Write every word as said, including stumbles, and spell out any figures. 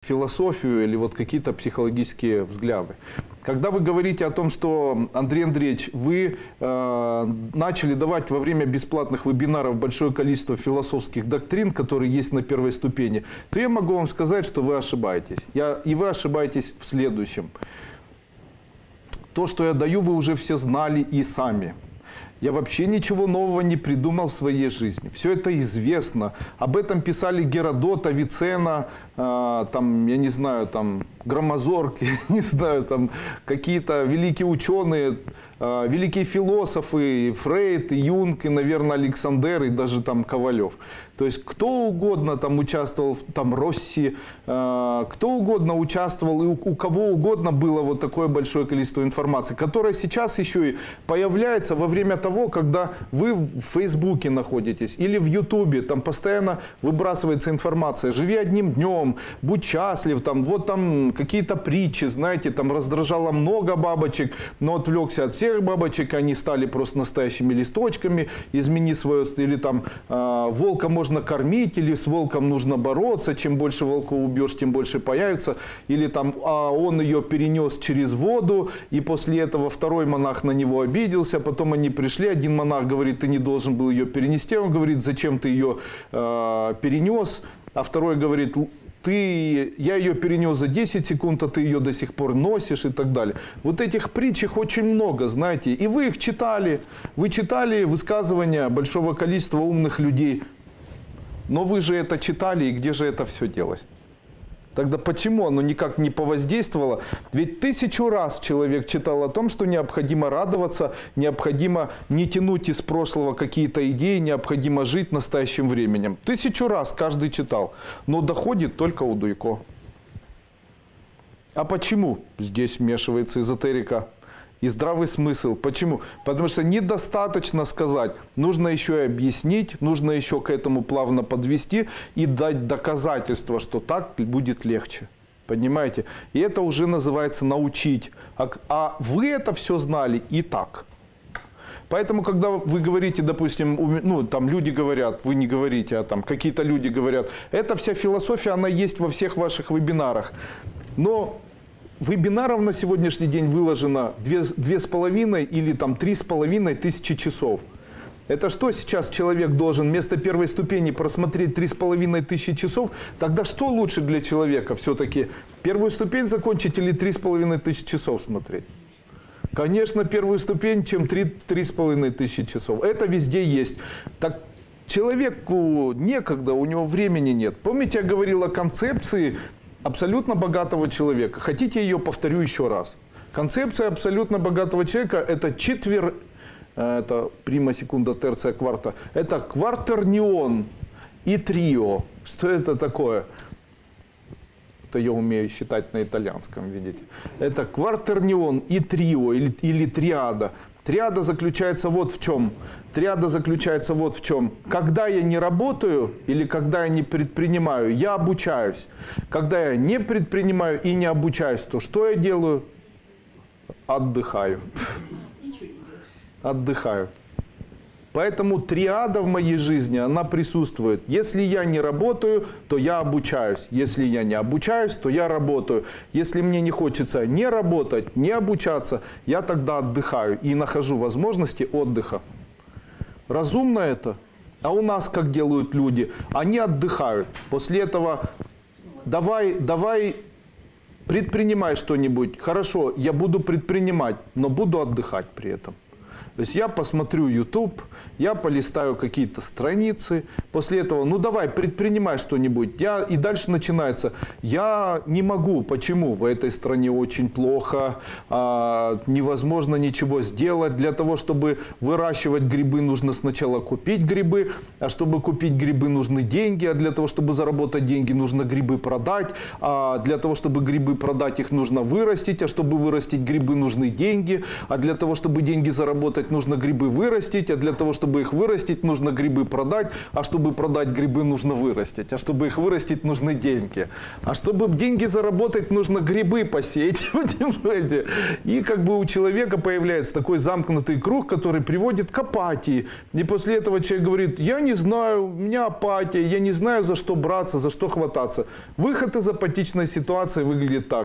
философию или вот какие-то психологические взгляды. Когда вы говорите о том, что, Андрей Андреевич, вы э, начали давать во время бесплатных вебинаров большое количество философских доктрин, которые есть на первой ступени, то я могу вам сказать, что вы ошибаетесь. Я, и вы ошибаетесь в следующем. То, что я даю, вы уже все знали и сами. Я вообще ничего нового не придумал в своей жизни. Все это известно. Об этом писали Геродот, Авиценна, э, там, я не знаю, там, Громозорг, не знаю, там, какие-то великие ученые, э, великие философы, и Фрейд, и Юнг, и, наверное, Александр, и даже там Ковалев. То есть кто угодно там участвовал, там Росси, э, кто угодно участвовал, и у, у кого угодно было вот такое большое количество информации, которая сейчас еще и появляется во время того, когда вы в Фейсбуке находитесь или в Ютубе, там постоянно выбрасывается информация. Живи одним днем, будь счастлив, там, вот там какие-то притчи, знаете, там раздражало много бабочек, но отвлекся от всех бабочек, они стали просто настоящими листочками, измени свое, или там э, волка можно кормить, или с волком нужно бороться, чем больше волков убьешь, тем больше появится, или там а он ее перенес через воду, и после этого второй монах на него обиделся, потом они пришли, один монах говорит, ты не должен был ее перенести, он говорит, зачем ты ее э, перенес, а второй говорит, ты, я ее перенес за десять секунд, а ты ее до сих пор носишь и так далее. Вот этих притч их очень много, знаете, и вы их читали, вы читали высказывания большого количества умных людей, но вы же это читали, и где же это все делось? Тогда почему оно никак не повоздействовало? Ведь тысячу раз человек читал о том, что необходимо радоваться, необходимо не тянуть из прошлого какие-то идеи, необходимо жить настоящим временем. Тысячу раз каждый читал, но доходит только у Дуйко. А почему? Здесь вмешивается эзотерика и здравый смысл. Почему? Потому что недостаточно сказать, нужно еще и объяснить, нужно еще к этому плавно подвести и дать доказательства, что так будет легче. Понимаете? И это уже называется научить. А, а вы это все знали и так. Поэтому, когда вы говорите, допустим, ну, там люди говорят, вы не говорите, а там какие-то люди говорят, эта вся философия, она есть во всех ваших вебинарах. Но вебинаров на сегодняшний день выложено две с половиной или там три с половиной тысячи часов. Это что сейчас человек должен вместо первой ступени просмотреть три с половиной тысячи часов? Тогда что лучше для человека все-таки? Первую ступень закончить или три с половиной тысячи часов смотреть? Конечно, первую ступень, чем три с половиной тысячи часов. Это везде есть. Так человеку некогда, у него времени нет. Помните, я говорил о концепции абсолютно богатого человека. Хотите, ее повторю еще раз. Концепция абсолютно богатого человека – это четвер, это прима, секунда, терция, кварта. Это квартернион и трио. Что это такое? Это я умею считать на итальянском, видите. Это квартернион и трио, или, или триада. Триада заключается вот в чем. Триада заключается вот в чем. Когда я не работаю или когда я не предпринимаю, я обучаюсь. Когда я не предпринимаю и не обучаюсь, то что я делаю? Отдыхаю. Отдыхаю. Поэтому триада в моей жизни, она присутствует. Если я не работаю, то я обучаюсь. Если я не обучаюсь, то я работаю. Если мне не хочется не работать, не обучаться, я тогда отдыхаю и нахожу возможности отдыха. Разумно это? А у нас как делают люди? Они отдыхают. После этого давай, давай предпринимай что-нибудь. Хорошо, я буду предпринимать, но буду отдыхать при этом. То есть я посмотрю YouTube, я полистаю какие-то страницы, после этого, ну давай, предпринимай что-нибудь. Я, и дальше начинается, я не могу, почему? В этой стране очень плохо, а, невозможно ничего сделать. Для того, чтобы выращивать грибы, нужно сначала купить грибы, а чтобы купить грибы, нужны деньги, а для того, чтобы заработать деньги, нужно грибы продать, а для того, чтобы грибы продать, их нужно вырастить, а чтобы вырастить грибы, нужны деньги, а для того, чтобы деньги заработать, заработать, нужно грибы вырастить, а для того, чтобы их вырастить, нужно грибы продать, а чтобы продать грибы, нужно вырастить, а чтобы их вырастить, нужны деньги. А чтобы деньги заработать, нужно грибы посеять, понимаете? И как бы у человека появляется такой замкнутый круг, который приводит к апатии. И после этого человек говорит: я не знаю, у меня апатия, я не знаю, за что браться, за что хвататься. Выход из апатичной ситуации выглядит так.